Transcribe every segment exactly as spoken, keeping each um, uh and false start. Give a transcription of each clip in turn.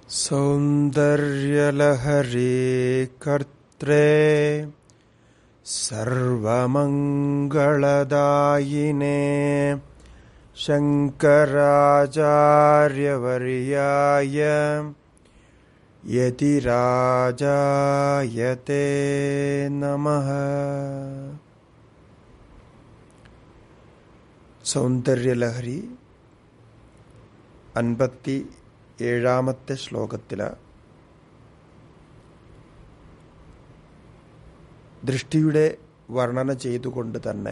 സൗന്ദര്യലഹരീ കർത്രേ സർവമംഗളദായിനേ ശങ്കരാചാര്യവർയായ യതിരാജായതേ നമഃ. സൗന്ദര്യലഹരി അൻപത്തി ഏഴാമത്തെ ശ്ലോകത്തില് ദൃഷ്ടിയുടെ വർണ്ണന ചെയ്തുകൊണ്ട് തന്നെ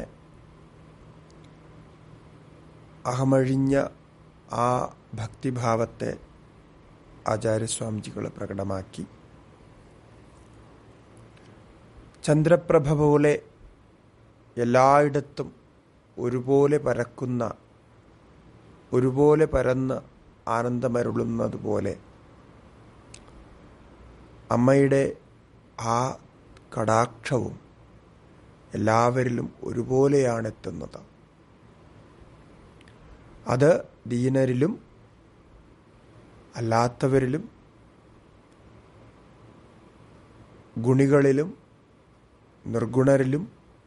അഹമഴിഞ്ഞ ആ ഭക്തിഭാവത്തെ ആചാര്യസ്വാമിജികൾ പ്രകടമാക്കി. ചന്ദ്രപ്രഭ പോലെ എല്ലായിടത്തും ഒരുപോലെ പരക്കുന്ന, ഒരുപോലെ പരന്ന് ആനന്ദമരുളുന്നതുപോലെ അമ്മയുടെ ആ കടാക്ഷവും എല്ലാവരിലും ഒരുപോലെയാണ് എത്തുന്നത്. അത് ദീനരിലും അല്ലാത്തവരിലും ഗുണികളിലും നിർഗുണരിലും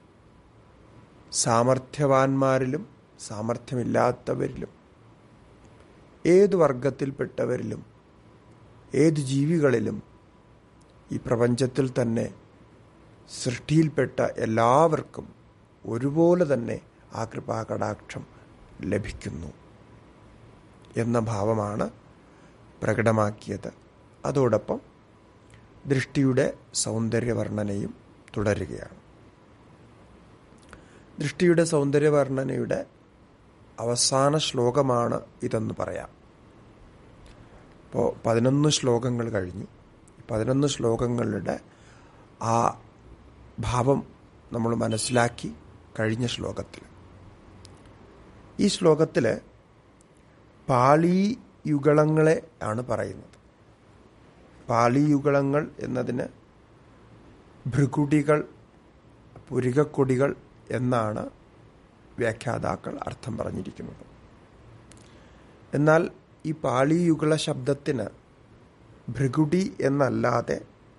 സാമർഥ്യവാന്മാരിലും സാമർഥ്യമില്ലാത്തവരിലും ഏതു വർഗത്തിൽപ്പെട്ടവരിലും ഏതു ജീവികളിലും ഈ പ്രപഞ്ചത്തിൽ തന്നെ സൃഷ്ടിയിൽപ്പെട്ട എല്ലാവർക്കും ഒരുപോലെ തന്നെ ആ കൃപാകടാക്ഷം ലഭിക്കുന്നു എന്ന ഭാവമാണ് പ്രകടമാക്കിയത്. അതോടൊപ്പം ദൃഷ്ടിയുടെ സൗന്ദര്യവർണ്ണനയും തുടരുകയാണ്. ദൃഷ്ടിയുടെ സൗന്ദര്യവർണ്ണനയുടെ അവസാന ശ്ലോകമാണ് ഇതെന്ന് പറയാം. ഇപ്പോൾ പതിനൊന്ന് ശ്ലോകങ്ങൾ കഴിഞ്ഞു. പതിനൊന്ന് ശ്ലോകങ്ങളുടെ ആ ഭാവം നമ്മൾ മനസ്സിലാക്കി കഴിഞ്ഞ ശ്ലോകത്തിൽ. ഈ ശ്ലോകത്തിൽ പാളി യുഗളങ്ങളെ ആണ് പറയുന്നത്. പാളി യുഗളങ്ങൾ എന്നതിന് ഭൃകുടികൾ, പുരികക്കൊടികൾ എന്നാണ് വ്യാഖ്യാതാക്കൾ അർത്ഥം പറഞ്ഞിരിക്കുന്നത്. എന്നാൽ ഈ പാളി യുഗള ശബ്ദത്തിന് ഭൃകുടി എന്നല്ലാതെ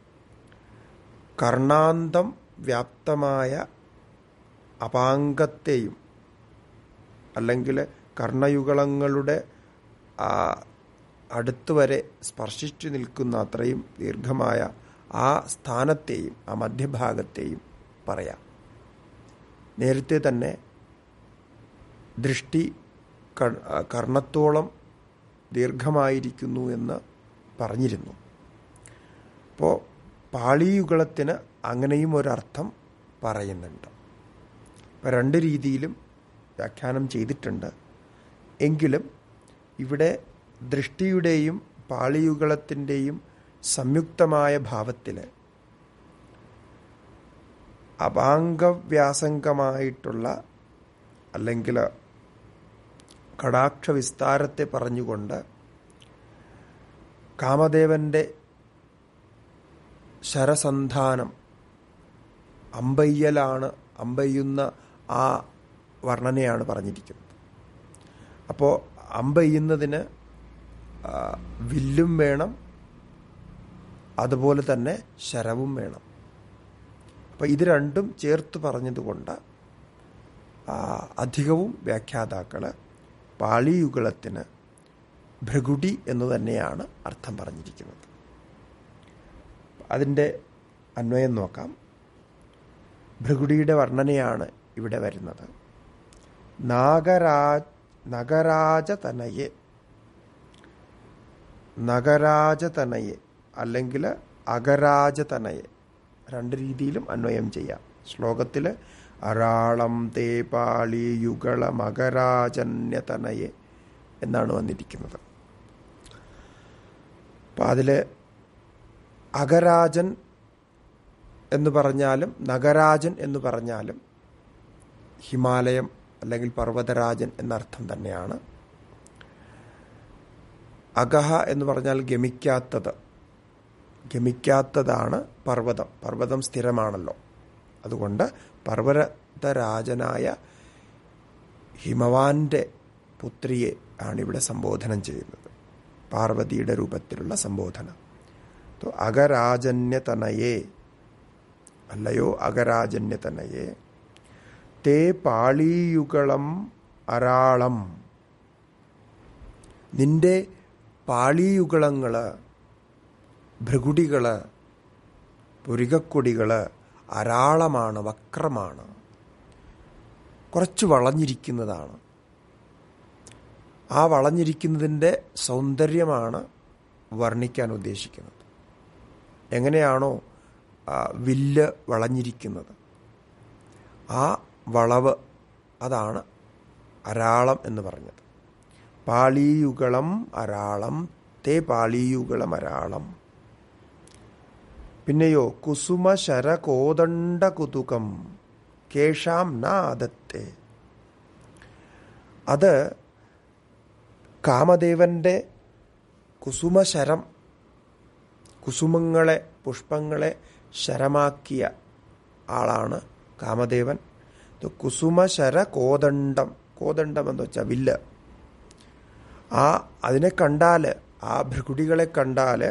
കർണാന്തം വ്യാപ്തമായ അപാംഗത്തെയും അല്ലെങ്കിൽ കർണയുഗളങ്ങളുടെ അടുത്തുവരെ സ്പർശിച്ചു നിൽക്കുന്ന അത്രയും ദീർഘമായ ആ സ്ഥാനത്തെയും ആ മധ്യഭാഗത്തെയും പറയാം. നേരത്തെ തന്നെ ദൃഷ്ടി കർണത്തോളം ദീർഘമായിരിക്കുന്നു എന്ന് പറഞ്ഞിരുന്നു. അപ്പോൾ പാളിയുഗളത്തിന് അങ്ങനെയും ഒരർത്ഥം പറയുന്നുണ്ട്. ഇപ്പം രണ്ട് രീതിയിലും വ്യാഖ്യാനം ചെയ്തിട്ടുണ്ട്. എങ്കിലും ഇവിടെ ദൃഷ്ടിയുടെയും പാളിയുഗളത്തിൻ്റെയും സംയുക്തമായ ഭാവത്തിൽ അപാംഗവ്യാസംഗമായിട്ടുള്ള അല്ലെങ്കിൽ കടാക്ഷ വിസ്താരത്തെ പറഞ്ഞുകൊണ്ട് കാമദേവന്റെ ശരസന്ധാനം അമ്പയ്യലാണ്, അമ്പയ്യുന്ന ആ വർണ്ണനയാണ് പറഞ്ഞിരിക്കുന്നത്. അപ്പോൾ അമ്പയ്യുന്നതിന് വില്ലും വേണം, അതുപോലെ തന്നെ ശരവും വേണം. അപ്പോൾ ഇത് രണ്ടും ചേർത്ത് പറഞ്ഞതുകൊണ്ട് അധികവും വ്യാഖ്യാതാക്കൾ പാളിയുഗളത്തിന് ഭൃകുടി എന്ന് തന്നെയാണ് അർത്ഥം പറഞ്ഞിരിക്കുന്നത്. അതിൻ്റെ അന്വയം നോക്കാം. ഭൃകുടിയുടെ വർണ്ണനയാണ് ഇവിടെ വരുന്നത്. നാഗരാജ നഗരാജതനയെ നഗരാജതനയെ അല്ലെങ്കിൽ അഗരാജതനയെ രണ്ട് രീതിയിലും അന്വയം ചെയ്യാം. ശ്ലോകത്തിൽ അരാളം തേ പാളി യുഗള മകരാജന്യതനയെ എന്നാണ് വന്നിരിക്കുന്നത്. അപ്പം അതിൽ അഗരാജൻ എന്ന് പറഞ്ഞാലും നഗരാജൻ എന്ന് പറഞ്ഞാലും ഹിമാലയം അല്ലെങ്കിൽ പർവ്വതരാജൻ എന്നർത്ഥം തന്നെയാണ്. അഗഹ എന്ന് പറഞ്ഞാൽ ഗമിക്കാത്തത്, ഗമിക്കാത്തതാണ് പർവ്വതം. പർവ്വതം സ്ഥിരമാണല്ലോ. അതുകൊണ്ട് പർവ്വതരാജനായ ഹിമവാന്റെ പുത്രിയെ ആണിവിടെ സംബോധനം ചെയ്യുന്നത്. പാർവതിയുടെ രൂപത്തിലുള്ള സംബോധന. അഗരാജന്യതനയേ, അല്ലയോ അഗരാജന്യതനയേ, തേ പാളീയുഗളം അരാളം, നിന്റെ പാളീയുഗളങ്ങള്, ഭൃഗുടികള്, പുരികക്കൊടികള് അരാളമാണ്, വക്രമാണ്, കുറച്ച് വളഞ്ഞിരിക്കുന്നതാണ്. ആ വളഞ്ഞിരിക്കുന്നതിൻ്റെ സൗന്ദര്യമാണ് വർണ്ണിക്കാൻ ഉദ്ദേശിക്കുന്നത്. എങ്ങനെയാണോ വില്ല് വളഞ്ഞിരിക്കുന്നത്, ആ വളവ്, അതാണ് അരാളം എന്ന് പറഞ്ഞത്. പാളീയുഗളം അരാളം, തേ പാളീയുഗളം അരാളം. പിന്നെയോ കുസുമ ശരകോദണ്ഡ കുതുകം കേശാം നാദത്തെ, അത് കാമദേവന്റെ കുസുമശരം, കുസുമങ്ങളെ, പുഷ്പങ്ങളെ ശരമാക്കിയ ആളാണ് കാമദേവൻ. കുസുമശര കോദണ്ഡം, കോദണ്ഡം എന്ന് വെച്ചാൽ വില്ല്. ആ അതിനെ കണ്ടാൽ, ആ ഭൃകുടികളെ കണ്ടാൽ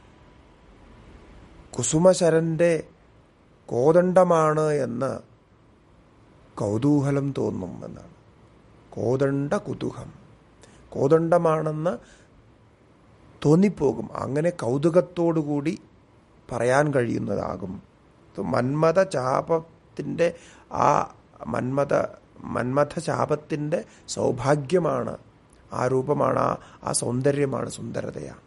കുസുമശരന്റെ കോദണ്ഡമാണ് എന്ന് കൗതൂഹലം തോന്നും എന്നാണ്. കോദണ്ഡ കുതുകം, കോദണ്ഡമാണെന്ന് തോന്നിപ്പോകും. അങ്ങനെ കൗതുകത്തോടുകൂടി പറയാൻ കഴിയുന്നതാകും. മന്മഥ ചാപത്തിൻ്റെ ആ മന്മഥ മന്മഥ ചാപത്തിൻ്റെ സൗഭാഗ്യമാണ്, ആ രൂപമാണ്, ആ ആ സൗന്ദര്യമാണ്, സുന്ദരതയാണ്.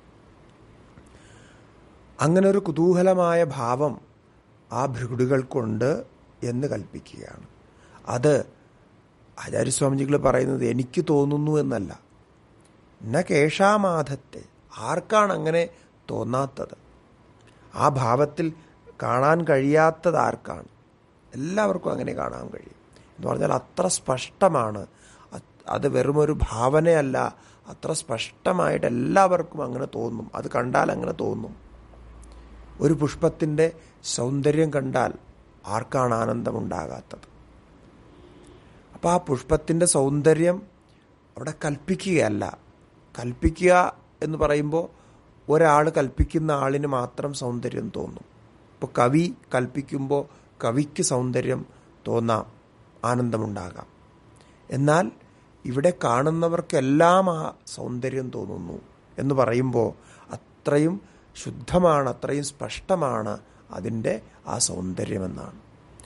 അങ്ങനെ ഒരു കുതൂഹലമായ ഭാവം ആ ഭൃഗുടികൾക്കുണ്ട് എന്ന് കൽപ്പിക്കുകയാണ്. അത് ആചാര്യസ്വാമിജികൾ പറയുന്നത് എനിക്ക് തോന്നുന്നു എന്നല്ല. ന കേശാമാധത്തെ, ആർക്കാണ് അങ്ങനെ തോന്നാത്തത്? ആ ഭാവത്തിൽ കാണാൻ കഴിയാത്തത് ആർക്കാണ്? എല്ലാവർക്കും അങ്ങനെ കാണാൻ കഴിയും. എന്ന് പറഞ്ഞാൽ അത്ര സ്പഷ്ടമാണ്. അത് വെറുമൊരു ഭാവനയല്ല, അത്ര സ്പഷ്ടമായിട്ട് എല്ലാവർക്കും അങ്ങനെ തോന്നും. അത് കണ്ടാൽ അങ്ങനെ തോന്നും. ഒരു പുഷ്പത്തിൻ്റെ സൗന്ദര്യം കണ്ടാൽ ആർക്കാണ് ആനന്ദമുണ്ടാകാത്തത്? അപ്പോൾ ആ പുഷ്പത്തിൻ്റെ സൗന്ദര്യം അവിടെ കൽപ്പിക്കുകയല്ല. കൽപ്പിക്കുക എന്ന് പറയുമ്പോൾ ഒരാൾ കൽപ്പിക്കുന്ന ആളിന് മാത്രം സൗന്ദര്യം തോന്നും. ഇപ്പോൾ കവി കൽപ്പിക്കുമ്പോൾ കവിക്ക് സൗന്ദര്യം തോന്നാം, ആനന്ദമുണ്ടാകാം. എന്നാൽ ഇവിടെ കാണുന്നവർക്കെല്ലാം ആ സൗന്ദര്യം തോന്നുന്നു എന്ന് പറയുമ്പോൾ അത്രയും ശുദ്ധമാണ്, അത്രയും സ്പഷ്ടമാണ് അതിൻ്റെ ആ സൗന്ദര്യമെന്നാണ്.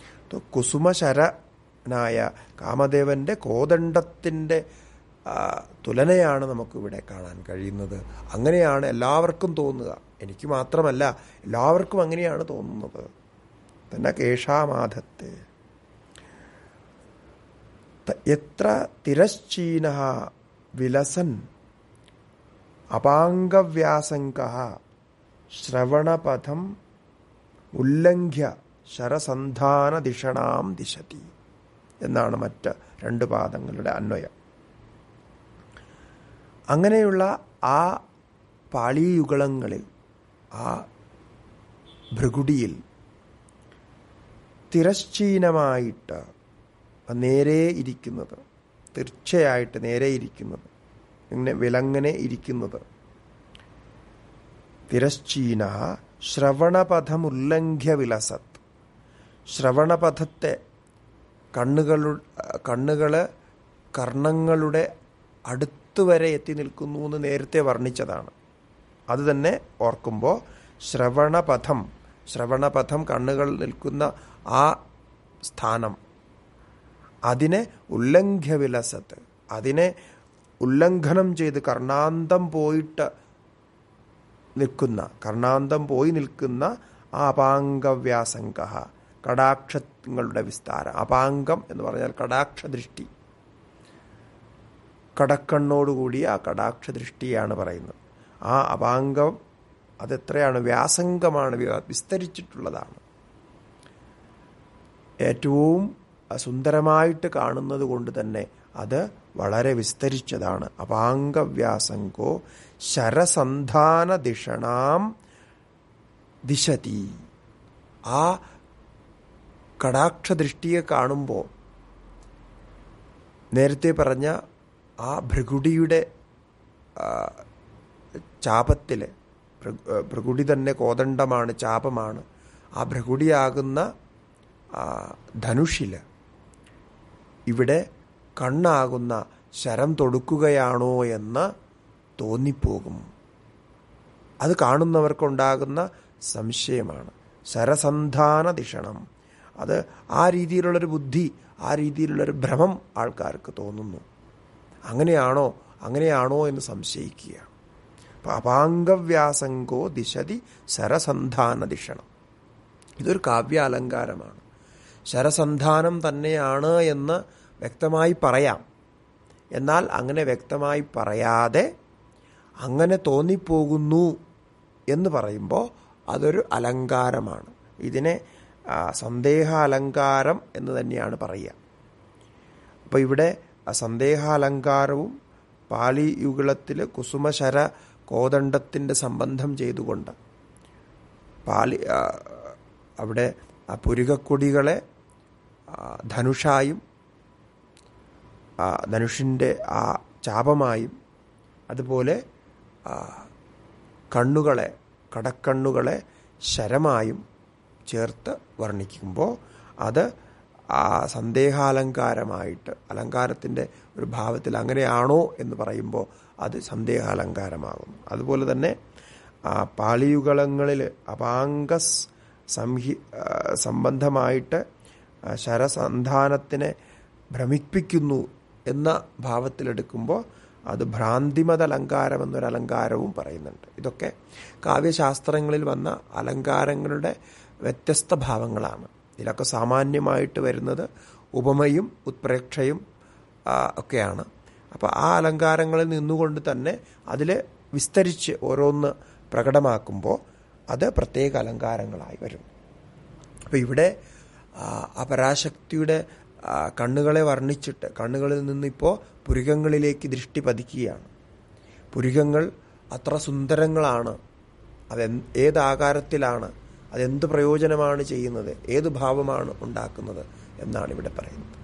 കുസുമശരനായ കാമദേവൻ്റെ കോദണ്ഡത്തിൻ്റെ തുലനയാണ് നമുക്കിവിടെ കാണാൻ കഴിയുന്നത്. അങ്ങനെയാണ് എല്ലാവർക്കും തോന്നുക. എനിക്ക് മാത്രമല്ല, എല്ലാവർക്കും അങ്ങനെയാണ് തോന്നുന്നത്. തന്നെ കേശാമാധത്തെ എത്ര തിരശ്ചീന വിലസൻ അപാംഗവ്യാസംഗഃ ശ്രവണപഥം ഉല്ലംഘ്യ ശരസന്ധാന ദിഷണാം ദിശതി എന്നാണ് മറ്റ് രണ്ട് പാദങ്ങളുടെ അന്വയം. അങ്ങനെയുള്ള ആ പാളീയുഗളങ്ങളിൽ, ആ ഭൃഗുടിയിൽ തിരശ്ചീനമായിട്ട് നേരെ ഇരിക്കുന്നത്, തീർച്ചയായിട്ട് നേരെ ഇരിക്കുന്നത്, ഇങ്ങനെ വിലങ്ങനെ ഇരിക്കുന്നത്. തിരശ്ചീന ശ്രവണപഥമുല്ലംഘ്യ വിലസത്, ശ്രവണപഥത്തെ, കണ്ണുകളു കണ്ണുകള് കർണങ്ങളുടെ അടുത്തുവരെ എത്തി നിൽക്കുന്നു എന്ന് നേരത്തെ വർണ്ണിച്ചതാണ്. അത് തന്നെ ഓർക്കുമ്പോൾ ശ്രവണപഥം, ശ്രവണപഥം കണ്ണുകൾ നിൽക്കുന്ന ആ സ്ഥാനം, അതിനെ ഉല്ലംഘ്യ വിലസത്ത്, അതിനെ ഉല്ലംഘനം ചെയ്ത് കർണാന്തം പോയിട്ട് നിൽക്കുന്ന, കർണാന്തം പോയി നിൽക്കുന്ന ആ അപാംഗവ്യാസംഗഃ, കടാക്ഷങ്ങളുടെ വിസ്താരം. അപാംഗം എന്ന് പറഞ്ഞാൽ കടാക്ഷദൃഷ്ടി, കടക്കണ്ണോടുകൂടി ആ കടാക്ഷദൃഷ്ടിയാണ് പറയുന്നത്. ആ അപാംഗം അതെത്രയാണ്? വ്യാസംഗമാണ്, വിസ്തരിച്ചിട്ടുള്ളതാണ്. ഏറ്റവും സുന്ദരമായിട്ട് കാണുന്നത് കൊണ്ട് തന്നെ അത് വളരെ വിസ്തരിച്ചതാണ്. അപാംഗവ്യാസംഗോ ശരസന്ധാന ദിഷണാം ദിശതി. ആ കടാക്ഷദൃഷ്ടിയെ കാണുമ്പോൾ നേരത്തെ പറഞ്ഞ ആ ഭൃഗുടിയുടെ ചാപത്തിൽ, ഭൃഗുടി തന്നെ കോദണ്ഡമാണ്, ചാപമാണ്. ആ ഭൃഗുടിയാകുന്ന ധനുഷിൽ ഇവിടെ കണ്ണാകുന്ന ശരം തൊടുക്കുകയാണോ എന്ന് തോന്നിപ്പോകും. അത് കാണുന്നവർക്കുണ്ടാകുന്ന സംശയമാണ്. ശരസന്ധാന ദിഷണം, അത് ആ രീതിയിലുള്ളൊരു ബുദ്ധി, ആ രീതിയിലുള്ളൊരു ഭ്രമം ആൾക്കാർക്ക് തോന്നുന്നു. അങ്ങനെയാണോ അങ്ങനെയാണോ എന്ന് സംശയിക്കുക. അപ്പം അപാംഗവ്യാസംഗോ ദിശതി ശരസന്ധാന ദിഷണം. ഇതൊരു കാവ്യാലങ്കാരമാണ്. ശരസന്ധാനം തന്നെയാണ് എന്ന് വ്യക്തമായി പറയാം. എന്നാൽ അങ്ങനെ വ്യക്തമായി പറയാതെ അങ്ങനെ തോന്നിപ്പോകുന്നു എന്ന് പറയുമ്പോൾ അതൊരു അലങ്കാരമാണ്. ഇതിനെ സന്ദേഹാലങ്കാരം എന്ന് തന്നെയാണ് പറയുക. അപ്പോൾ ഇവിടെ സന്ദേഹാലങ്കാരവും പാലി യുഗളത്തിൽ കുസുമശര കോദണ്ഡത്തിൻ്റെ സംബന്ധം ചെയ്തുകൊണ്ട് പാലി അവിടെ പുരികക്കൊടികളെ ധനുഷായും ധനുഷിൻ്റെ ആ ചാപമായും അതുപോലെ കണ്ണുകളെ കടക്കണ്ണുകളെ ശരമായും ചേർത്ത് വർണ്ണിക്കുമ്പോൾ അത് ആ സന്ദേഹാലങ്കാരമായിട്ട്, അലങ്കാരത്തിൻ്റെ ഒരു ഭാവത്തിൽ അങ്ങനെയാണോ എന്ന് പറയുമ്പോൾ അത് സന്ദേഹാലങ്കാരമാകുന്നു. അതുപോലെ തന്നെ പാളിയുഗളങ്ങളിൽ അപാംഗ സംഹി സംബന്ധമായിട്ട് ശരസന്ധാനത്തിനെ ഭ്രമിപ്പിക്കുന്നു എന്ന ഭാവത്തിലെടുക്കുമ്പോൾ അത് ഭ്രാന്തിമത അലങ്കാരം എന്നൊരു അലങ്കാരവും പറയുന്നുണ്ട്. ഇതൊക്കെ കാവ്യശാസ്ത്രങ്ങളിൽ വന്ന അലങ്കാരങ്ങളുടെ വ്യത്യസ്ത ഭാവങ്ങളാണ്. ഇതിലൊക്കെ സാമാന്യമായിട്ട് വരുന്നത് ഉപമയും ഉത്പ്രേക്ഷയും ഒക്കെയാണ്. അപ്പോൾ ആ അലങ്കാരങ്ങളിൽ നിന്നുകൊണ്ട് തന്നെ അതിൽ വിസ്തരിച്ച് ഓരോന്ന് പ്രകടമാക്കുമ്പോൾ അത് പ്രത്യേക അലങ്കാരങ്ങളായി വരും. അപ്പോൾ ഇവിടെ ആ പരാശക്തിയുടെ കണ്ണുകളെ വർണ്ണിച്ചിട്ട് കണ്ണുകളിൽ നിന്നിപ്പോൾ പുരികങ്ങളിലേക്ക് ദൃഷ്ടി പതിക്കുകയാണ്. പുരികങ്ങൾ അത്ര സുന്ദരങ്ങളാണ്. അത് ഏതാകാരത്തിലാണ്, അതെന്ത് പ്രയോജനമാണ് ചെയ്യുന്നത്, ഏത് ഭാവമാണ് ഉണ്ടാക്കുന്നത് എന്നാണ് ഇവിടെ പറയുന്നത്.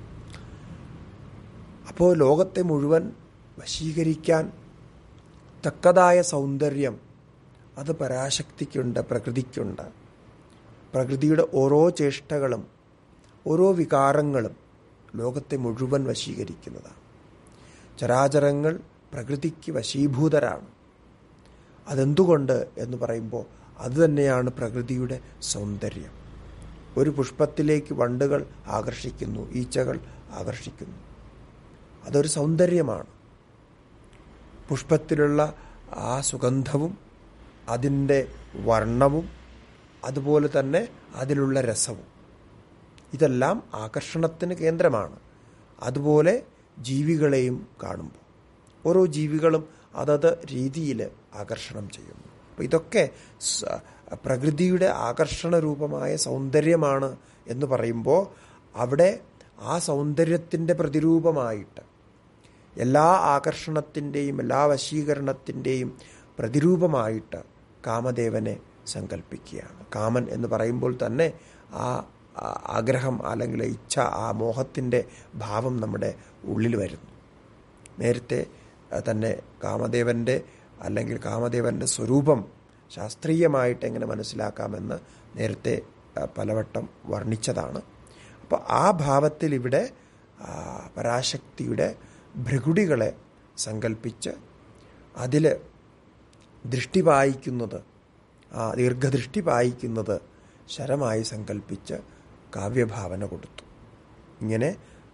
അപ്പോൾ ലോകത്തെ മുഴുവൻ വശീകരിക്കാൻ തക്കതായ സൗന്ദര്യം അത് പരാശക്തിക്കുണ്ട്, പ്രകൃതിക്കുണ്ട്. പ്രകൃതിയുടെ ഓരോ ചേഷ്ടകളും ഓരോ വികാരങ്ങളും ലോകത്തെ മുഴുവൻ വശീകരിക്കുന്നതാണ്. ചരാചരങ്ങൾ പ്രകൃതിക്ക് വശീഭൂതരാണ്. അതെന്തുകൊണ്ട് എന്ന് പറയുമ്പോൾ അതുതന്നെയാണ് പ്രകൃതിയുടെ സൗന്ദര്യം. ഒരു പുഷ്പത്തിലേക്ക് വണ്ടുകൾ ആകർഷിക്കുന്നു, ഈച്ചകൾ ആകർഷിക്കുന്നു. അതൊരു സൗന്ദര്യമാണ്. പുഷ്പത്തിലുള്ള ആ സുഗന്ധവും അതിൻ്റെ വർണ്ണവും അതുപോലെ തന്നെ അതിലുള്ള രസവും ഇതെല്ലാം ആകർഷണത്തിന് കേന്ദ്രമാണ്. അതുപോലെ ജീവികളെയും കാണുമ്പോൾ ഓരോ ജീവികളും അതത് രീതിയിൽ ആകർഷണം ചെയ്യുന്നു. അപ്പോൾ ഇതൊക്കെ പ്രകൃതിയുടെ ആകർഷണ രൂപമായ സൗന്ദര്യമാണ് എന്ന് പറയുമ്പോൾ അവിടെ ആ സൗന്ദര്യത്തിൻ്റെ പ്രതിരൂപമായിട്ട് എല്ലാ ആകർഷണത്തിൻ്റെയും എല്ലാ വശീകരണത്തിൻ്റെയും പ്രതിരൂപമായിട്ട് കാമദേവനെ സങ്കല്പിക്കുകയാണ്. കാമൻ എന്ന് പറയുമ്പോൾ തന്നെ ആ ആഗ്രഹം അല്ലെങ്കിൽ ഇച്ഛ, ആ മോഹത്തിൻ്റെ ഭാവം നമ്മുടെ ഉള്ളിൽ വരുന്നു. നേരത്തെ തന്നെ കാമദേവൻ്റെ അല്ലെങ്കിൽ കാമദേവൻ്റെ സ്വരൂപം ശാസ്ത്രീയമായിട്ട് എങ്ങനെ മനസ്സിലാക്കാമെന്ന് നേരത്തെ പലവട്ടം വർണ്ണിച്ചതാണ്. അപ്പോൾ ആ ഭാവത്തിൽ ഇവിടെ പരാശക്തിയുടെ ഭൃഗുടികളെ സങ്കല്പിച്ച് അതിൽ ദൃഷ്ടി പായിക്കുന്നത്, ആ ദീർഘദൃഷ്ടി പായിക്കുന്നത് ശരമായി സങ്കല്പിച്ച് കാവ്യഭാവന കൊടുത്തു. ഇങ്ങനെ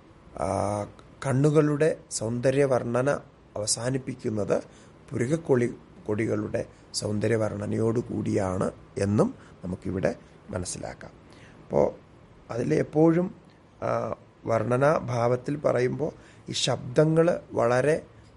കണ്ണുകളുടെ സൗന്ദര്യവർണ്ണന അവസാനിപ്പിക്കുന്നത് പുരികക്കൊളി കൊടികളുടെ സൗന്ദര്യവർണ്ണനയോടുകൂടിയാണ് എന്നും നമുക്കിവിടെ മനസ്സിലാക്കാം. അപ്പോൾ അതിൽ എപ്പോഴും വർണ്ണനാഭാവത്തിൽ പറയുമ്പോൾ ഈ ശബ്ദങ്ങൾ വളരെ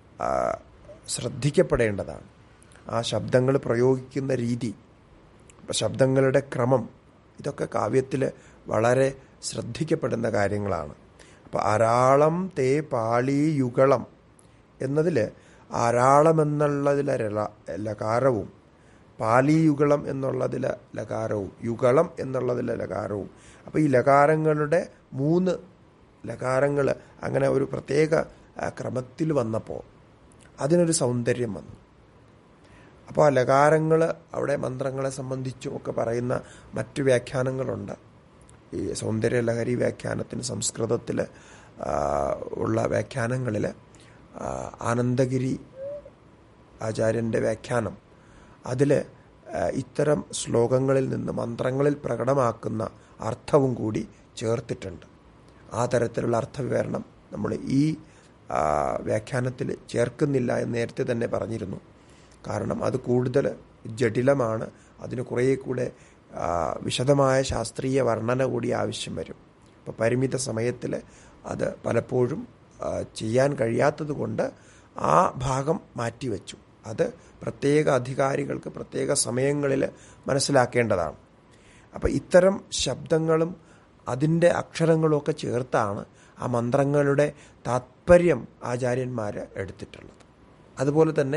ശ്രദ്ധിക്കപ്പെടേണ്ടതാണ്. ആ ശബ്ദങ്ങൾ പ്രയോഗിക്കുന്ന രീതി, ശബ്ദങ്ങളുടെ ക്രമം, ഇതൊക്കെ കാവ്യത്തിൽ വളരെ ശ്രദ്ധിക്കപ്പെടുന്ന കാര്യങ്ങളാണ്. അപ്പോൾ ആരാളം തേ പാളി യുഗളം എന്നതിൽ ആരാളം എന്നുള്ളതിലെ ലകാരവും പാലിയുഗളം എന്നുള്ളതിലെ ലകാരവും യുഗളം എന്നുള്ളതിലെ ലകാരവും, അപ്പോൾ ഈ ലകാരങ്ങളുടെ മൂന്ന് ലകാരങ്ങൾ അങ്ങനെ ഒരു പ്രത്യേക ക്രമത്തിൽ വന്നപ്പോൾ അതിനൊരു സൗന്ദര്യം വന്നു. അപ്പോൾ ആ ലകാരങ്ങൾ അവിടെ മന്ത്രങ്ങളെ സംബന്ധിച്ചും ഒക്കെ പറയുന്ന മറ്റു വ്യാഖ്യാനങ്ങളുണ്ട്. ഈ സൗന്ദര്യ ലഹരി വ്യാഖ്യാനത്തിന് സംസ്കൃതത്തിൽ ഉള്ള വ്യാഖ്യാനങ്ങളിൽ ആനന്ദഗിരി ആചാര്യൻ്റെ വ്യാഖ്യാനം, അതിൽ ഇത്തരം ശ്ലോകങ്ങളിൽ നിന്ന് മന്ത്രങ്ങളിൽ പ്രകടമാക്കുന്ന അർത്ഥവും കൂടി ചേർത്തിട്ടുണ്ട്. ആ തരത്തിലുള്ള അർത്ഥവിവരണം നമ്മൾ ഈ വ്യാഖ്യാനത്തിൽ ചേർക്കുന്നില്ല എന്ന് നേരത്തെ തന്നെ പറഞ്ഞിരുന്നു. കാരണം അത് കൂടുതൽ ജടിലമാണ്. അതിന് കുറേ കൂടെ വിശദമായ ശാസ്ത്രീയ വർണ്ണന കൂടി ആവശ്യം വരും. അപ്പോൾ പരിമിത സമയത്തിൽ അത് പലപ്പോഴും ചെയ്യാൻ കഴിയാത്തത് കൊണ്ട് ആ ഭാഗം മാറ്റിവെച്ചു. അത് പ്രത്യേക അധികാരികൾക്ക് പ്രത്യേക സമയങ്ങളിൽ മനസ്സിലാക്കേണ്ടതാണ്. അപ്പോൾ ഇത്തരം ശബ്ദങ്ങളും അതിൻ്റെ അക്ഷരങ്ങളും ഒക്കെ ചേർത്താണ് ആ മന്ത്രങ്ങളുടെ താത്പര്യം ആചാര്യന്മാർ എടുത്തിട്ടുള്ളത്. അതുപോലെ തന്നെ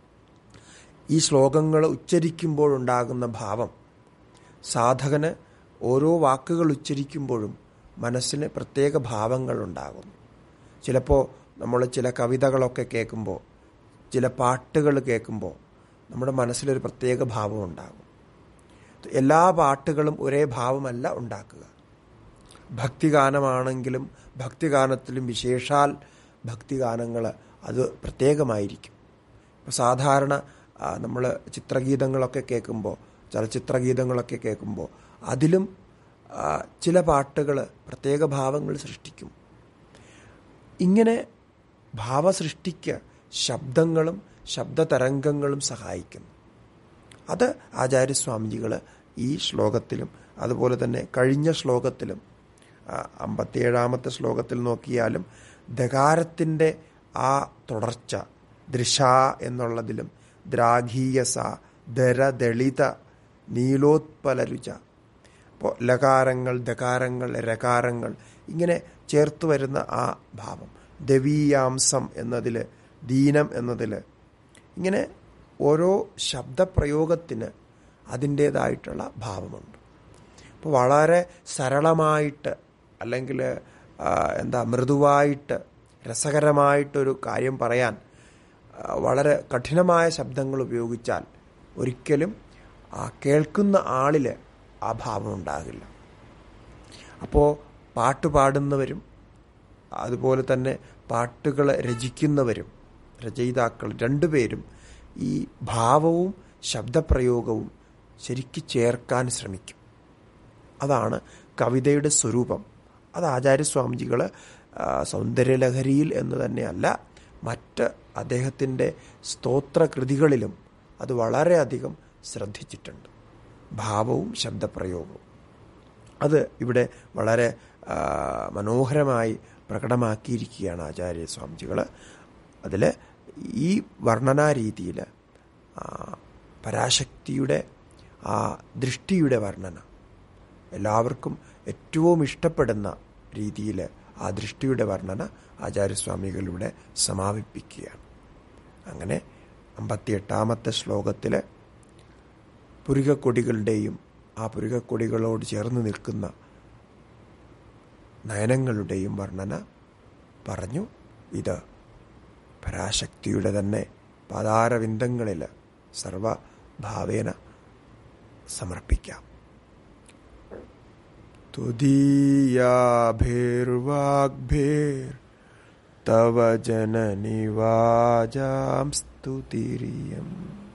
ഈ ശ്ലോകങ്ങൾ ഉച്ചരിക്കുമ്പോഴുണ്ടാകുന്ന ഭാവം, സാധകന് ഓരോ വാക്കുകൾ ഉച്ചരിക്കുമ്പോഴും മനസ്സിന് പ്രത്യേക ഭാവങ്ങളുണ്ടാകുന്നു. ചിലപ്പോൾ നമ്മൾ ചില കവിതകളൊക്കെ കേൾക്കുമ്പോൾ, ചില പാട്ടുകൾ കേൾക്കുമ്പോൾ നമ്മുടെ മനസ്സിലൊരു പ്രത്യേക ഭാവം ഉണ്ടാകും. എല്ലാ പാട്ടുകളും ഒരേ ഭാവമല്ല ഉണ്ടാക്കുക. ഭക്തിഗാനമാണെങ്കിലും ഭക്തിഗാനത്തിലും വിശേഷാൽ ഭക്തിഗാനങ്ങൾ അത് പ്രത്യേകമായിരിക്കും. ഇപ്പോൾ സാധാരണ നമ്മൾ ചിത്രഗീതങ്ങളൊക്കെ കേൾക്കുമ്പോൾ, ചലച്ചിത്രഗീതങ്ങളൊക്കെ കേൾക്കുമ്പോൾ അതിലും ചില പാട്ടുകൾ പ്രത്യേക ഭാവങ്ങൾ സൃഷ്ടിക്കും. ഇങ്ങനെ ഭാവസൃഷ്ടിക്ക് ശബ്ദങ്ങളും ശബ്ദതരംഗങ്ങളും സഹായിക്കുന്നു. അത് ആചാര്യസ്വാമിജികൾ ഈ ശ്ലോകത്തിലും അതുപോലെ തന്നെ കഴിഞ്ഞ ശ്ലോകത്തിലും അമ്പത്തിയേഴാമത്തെ ശ്ലോകത്തിൽ നോക്കിയാലും ദകാരത്തിൻ്റെ ആ തുടർച്ച ദൃശ എന്നുള്ളതിലും ദ്രാഘീയസ ദരദളിത നീലോത്പലരുച, അപ്പോൾ ലകാരങ്ങൾ ദകാരങ്ങൾ രകാരങ്ങൾ ഇങ്ങനെ ചേർത്ത് വരുന്ന ആ ഭാവം, ദവീയാംസം എന്നതിൽ ദീനം എന്നതിൽ, ഇങ്ങനെ ഓരോ ശബ്ദപ്രയോഗത്തിന് അതിൻ്റേതായിട്ടുള്ള ഭാവമുണ്ട്. അപ്പോൾ വളരെ സരളമായിട്ട് അല്ലെങ്കിൽ എന്താ മൃദുവായിട്ട് രസകരമായിട്ടൊരു കാര്യം പറയാൻ വളരെ കഠിനമായ ശബ്ദങ്ങൾ ഉപയോഗിച്ചാൽ ഒരിക്കലും ആ കേൾക്കുന്ന ആളിൽ ആ ഭാവം ഉണ്ടാകില്ല. അപ്പോൾ പാട്ട് പാടുന്നവരും അതുപോലെ തന്നെ പാട്ടുകൾ രചിക്കുന്നവരും രചയിതാക്കൾ രണ്ടുപേരും ഈ ഭാവവും ശബ്ദപ്രയോഗവും ശരിക്ക് ചേർക്കാൻ ശ്രമിക്കും. അതാണ് കവിതയുടെ സ്വരൂപം. അത് ആചാര്യസ്വാമിജികൾ സൗന്ദര്യലഹരിയിൽ എന്ന് തന്നെയല്ല, മറ്റ് അദ്ദേഹത്തിൻ്റെ സ്തോത്രകൃതികളിലും അത് വളരെയധികം ശ്രദ്ധിച്ചിട്ടുണ്ട്. ഭാവവും ശബ്ദപ്രയോഗവും അത് ഇവിടെ വളരെ മനോഹരമായി പ്രകടമാക്കിയിരിക്കുകയാണ് ആചാര്യസ്വാമിജികൾ. അതിൽ ഈ വർണ്ണനാരീതിയിൽ പരാശക്തിയുടെ ആ ദൃഷ്ടിയുടെ വർണ്ണന എല്ലാവർക്കും ഏറ്റവും ഇഷ്ടപ്പെടുന്ന രീതിയിൽ ആ ദൃഷ്ടിയുടെ വർണ്ണന ആചാര്യസ്വാമികളിലൂടെ സമാപിപ്പിക്കുകയാണ്. അങ്ങനെ അമ്പത്തിയെട്ടാമത്തെ ശ്ലോകത്തിൽ പുരികക്കൊടികളുടെയും ആ പുരികക്കൊടികളോട് ചേർന്ന് നിൽക്കുന്ന നയനങ്ങളുടെയും വർണ്ണന പറഞ്ഞു. ഇത് പരാശക്തിയുടെ തന്നെ പാതാരവിന്ദങ്ങളിൽ സർവഭാവേന സമർപ്പിക്കാം. തുദീയാഭിർവാഗ്ഭിർ തവ ജനനിവാജാം സ്തുതിരിയം.